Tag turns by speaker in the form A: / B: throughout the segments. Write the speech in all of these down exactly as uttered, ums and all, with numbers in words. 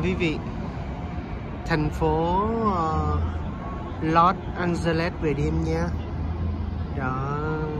A: quý vị, thành phố uh, Los Angeles về đêm nha. Đó,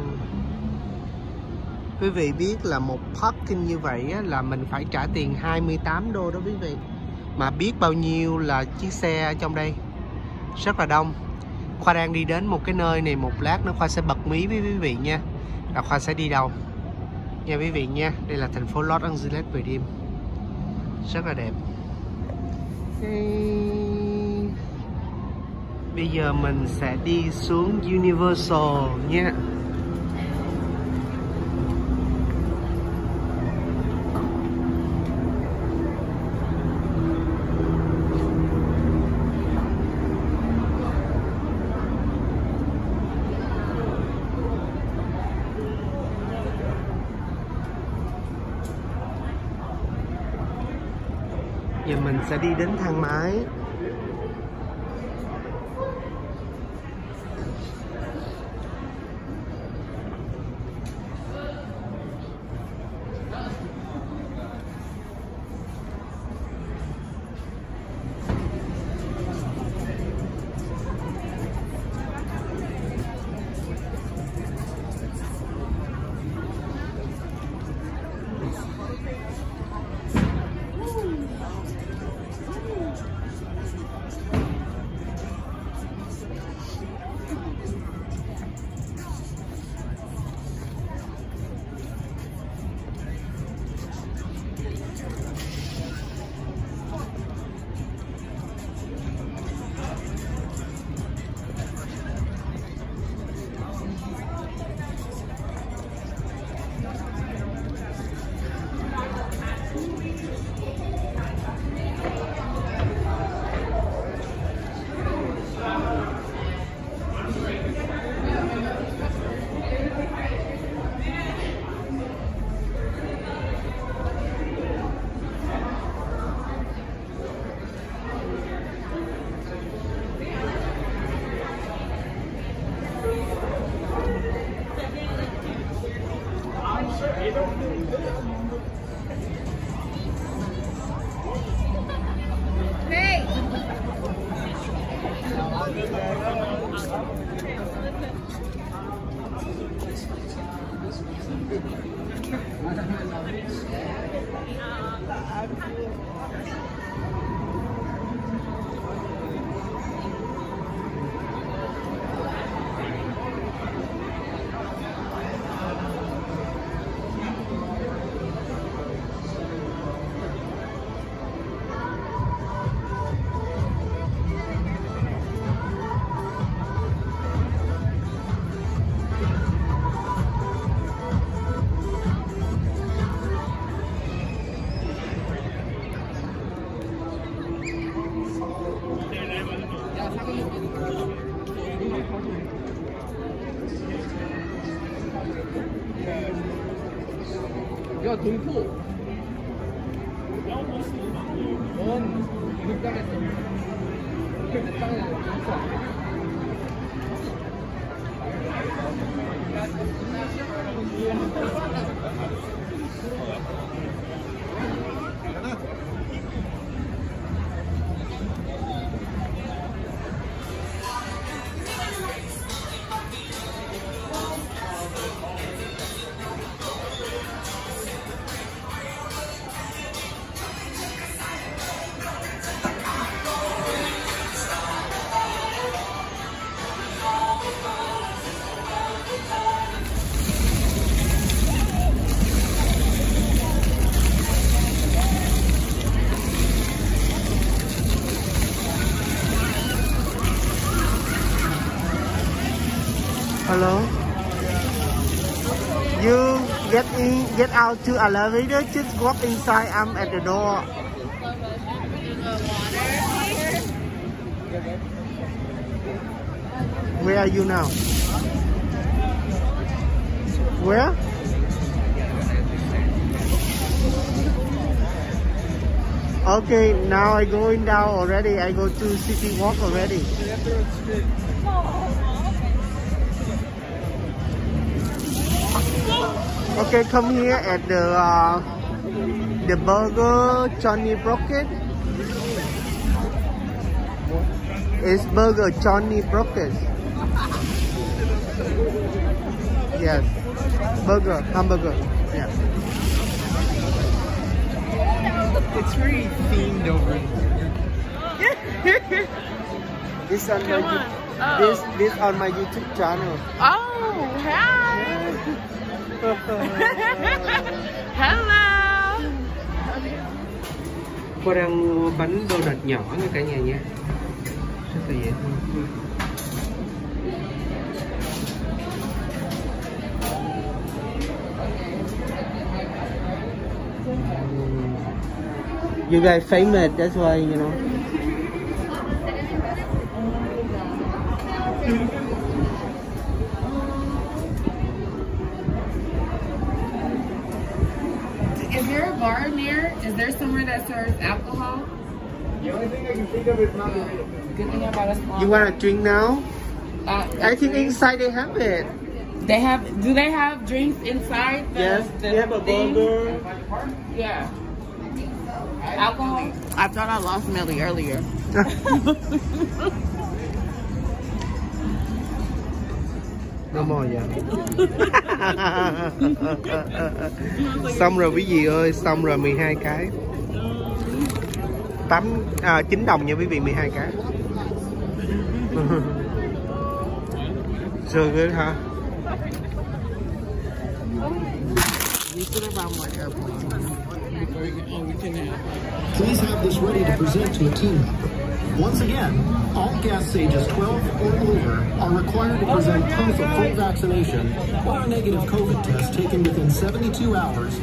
A: quý vị biết là một parking như vậy á, là mình phải trả tiền hai mươi tám đô đó quý vị. Mà biết bao nhiêu là chiếc xe ở trong đây, rất là đông. Khoa đang đi đến một cái nơi này, một lát nữa Khoa sẽ bật mí với quý vị nha, là Khoa sẽ đi đâu nha quý vị nha. Đây là thành phố Los Angeles về đêm, rất là đẹp. Bây giờ mình sẽ đi xuống Universal nha. Giờ mình sẽ đi đến thang máy.
B: 야, 동포. 넌 이거 땅에서 내 땅에 동포.
A: Hello. You get in, get out to elevator. Just walk inside. I'm at the door. Where are you now? Where? Okay, now I going down already. I go to City Walk already. Okay, come here at the uh, the burger Johnny Brocket. It's burger Johnny Brokers. Yes. Burger, hamburger. Yeah.
B: It's very themed over here.
A: This on my
C: Come on. Oh.
A: this this on my YouTube channel.
C: Oh, hi. Hello.
A: Cô đang mua bánh donut nhỏ nha cả nhà nha. Rất là dễ thương. You guys famous, that's why, you know.
C: Is there a bar near? Is there somewhere that serves alcohol?
B: The only thing I can think of is margarita.
C: Good thing about us.
A: You wanna drink now?
C: Uh,
A: I think inside they have it.
C: they have. Do they have drinks inside? The,
A: Yes,
C: the
A: they have a
C: thing?
A: burger.
C: Yeah. Alcohol. I thought I lost Millie earlier.
A: Nó mò vậy. Xong rồi quý vị ơi, xong rồi mười hai cái. tám à, chín đồng nha quý vị, mười hai cái. So good hả?
D: Please have this ready to present to a team member. Once again, all guests ages twelve or over are required to present proof of full vaccination or a negative COVID test taken within seventy-two hours.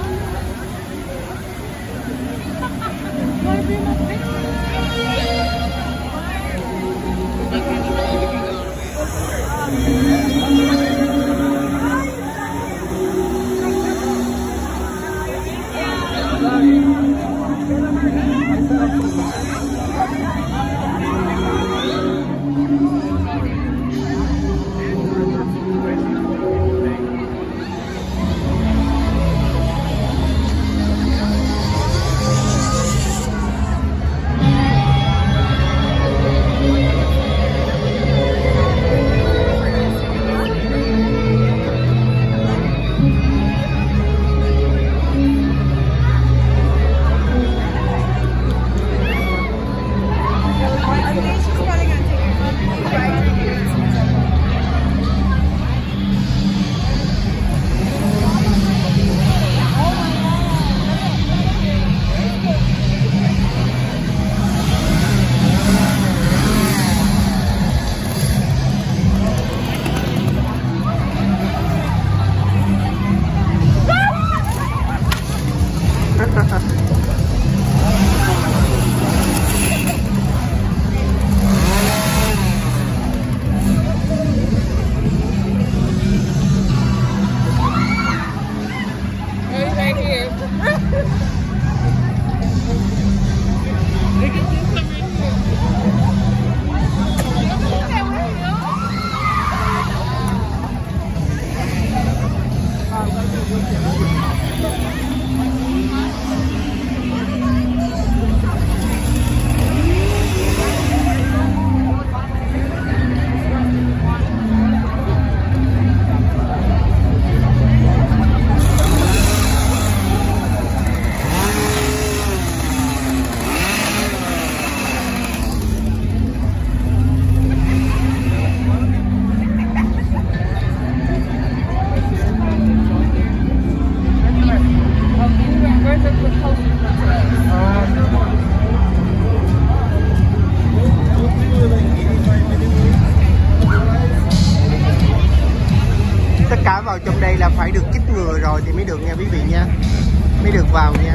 A: Vào trong đây là phải được chích ngừa rồi thì mới được nha quý vị nha, mới được vào nha.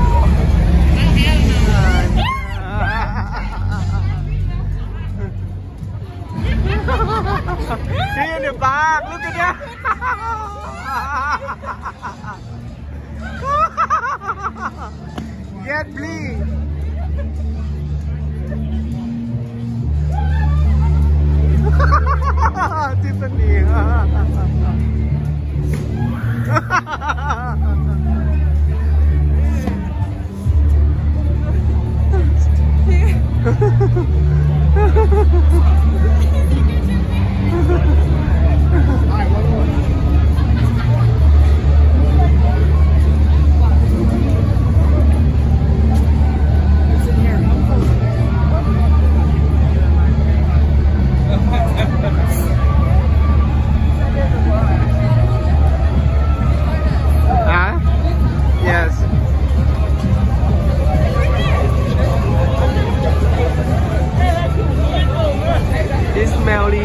A: Here in the back, look at that. Get please. Tiffany.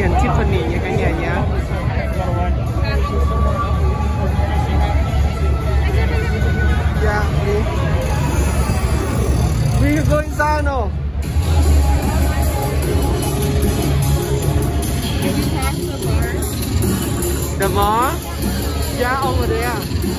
A: hình Tiffany nha cả nhà nhé. Yeah, we we go inside now.
C: Can you pass the bar?
A: The bar? Yeah, over there.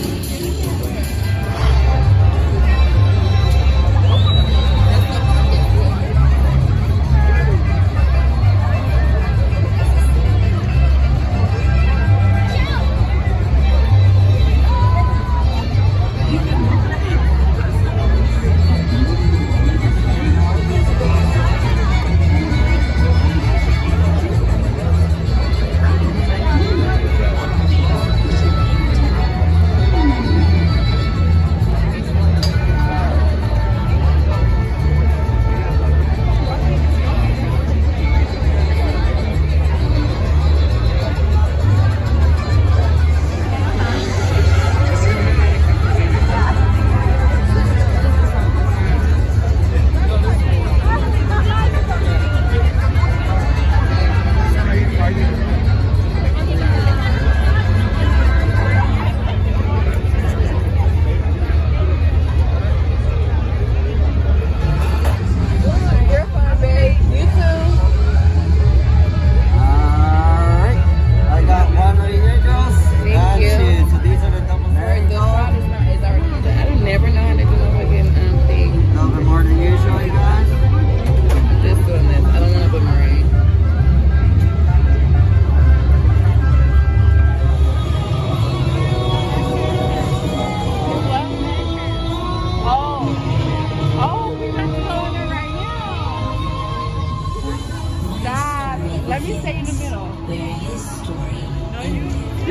C: Let me stay in the middle.
E: Where his story
C: No, you.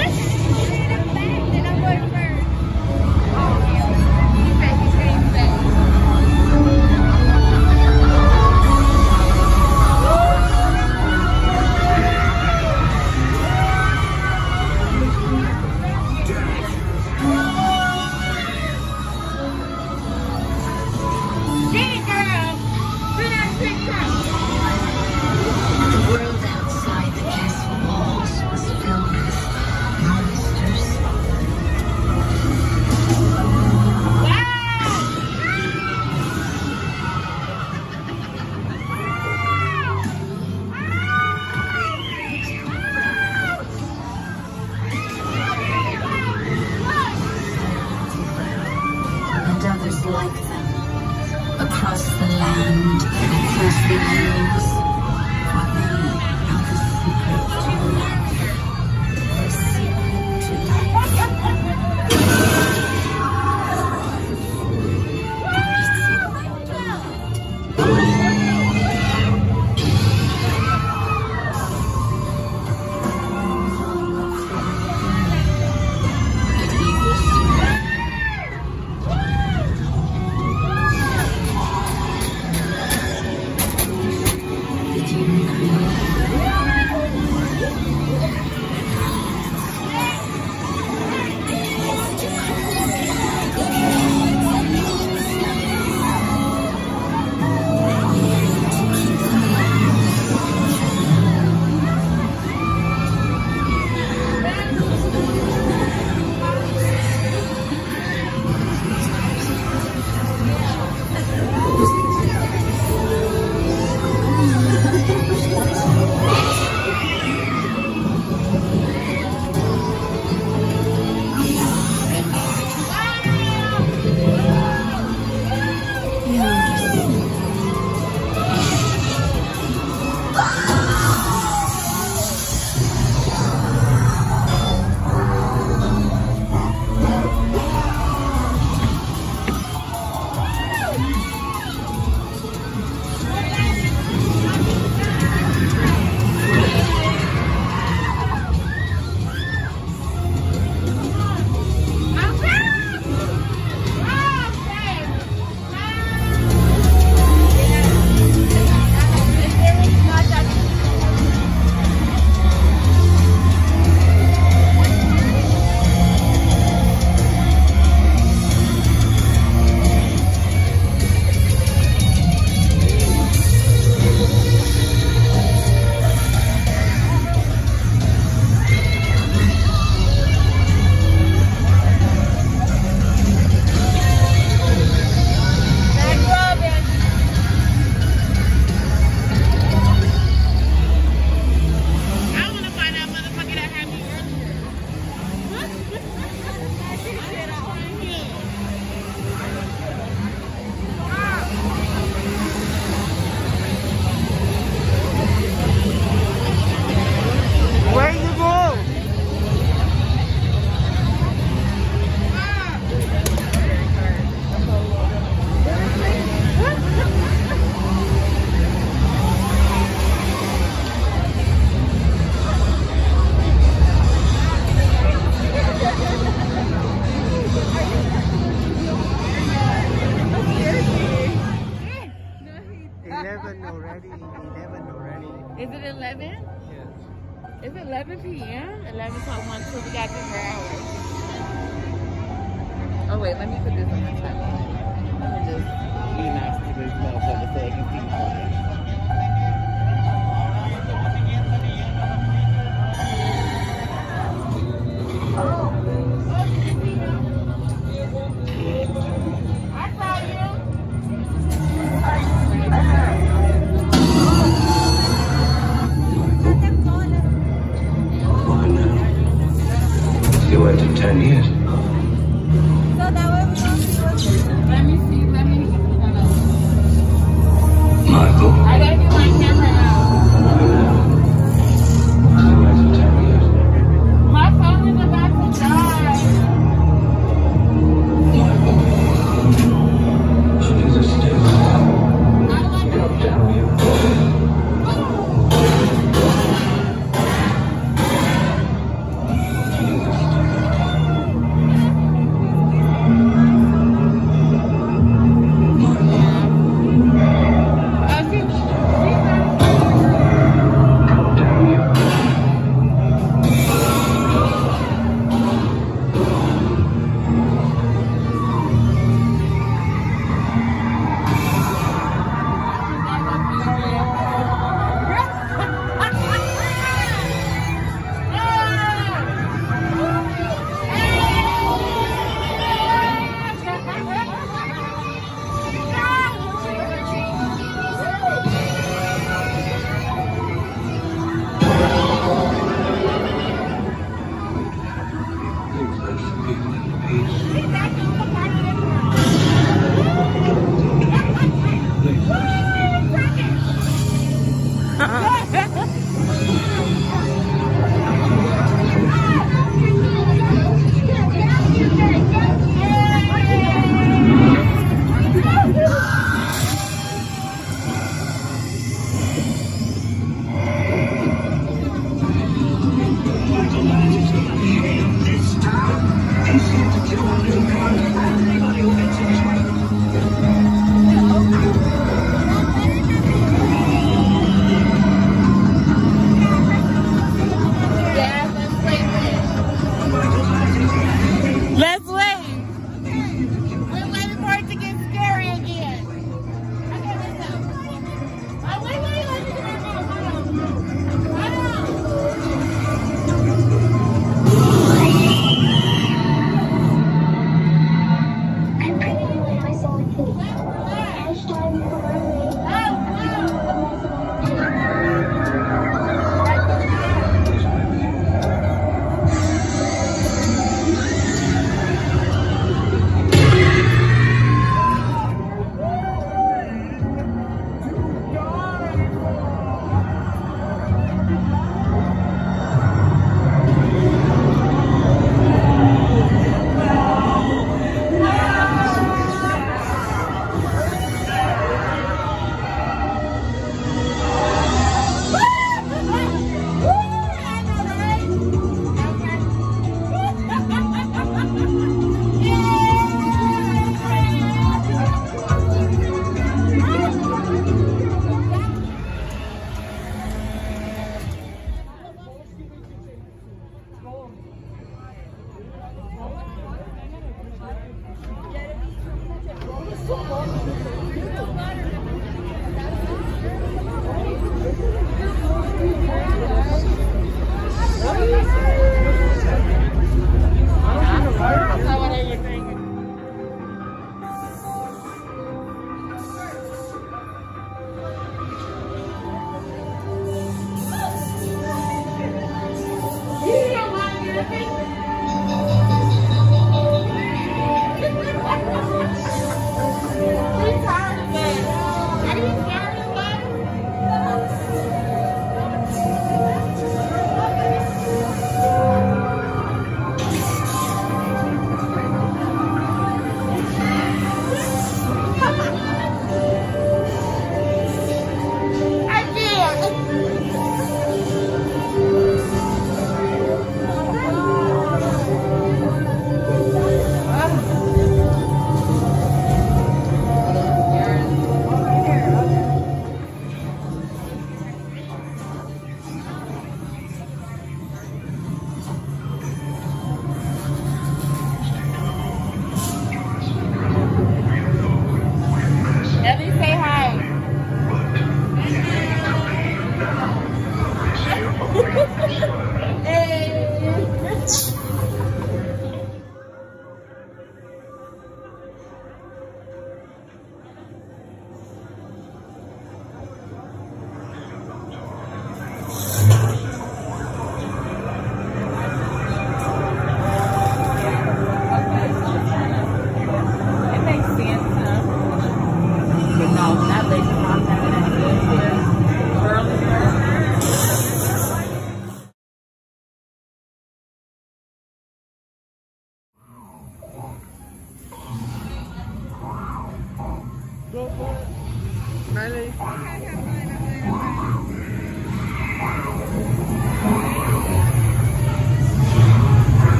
E: Then I'm going first. Oh, he said he's going second. Get it, girl. Do that TikTok. The world outside the castle walls was filled with monsters.
C: It's eleven p m eleven to one, so we got this for hours. Oh wait, let me put this on my top. Let me just be nice to this motherfucker so I can see more.
F: You waited ten years.